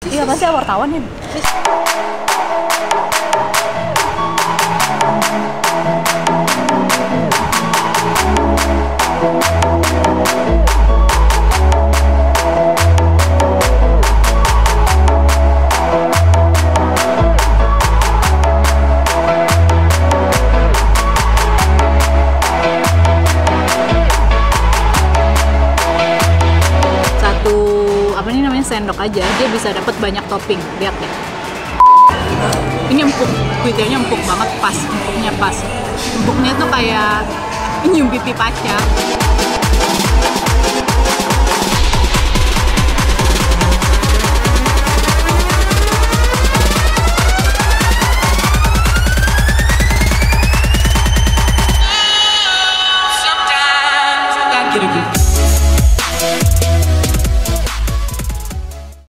Iya pasti wartawan ya. Sendok aja dia bisa dapat banyak topping, lihat deh. Ini empuk, kuitanya empuk banget, pas, empuknya pas. Empuknya tuh kayak nyium pipi pacar.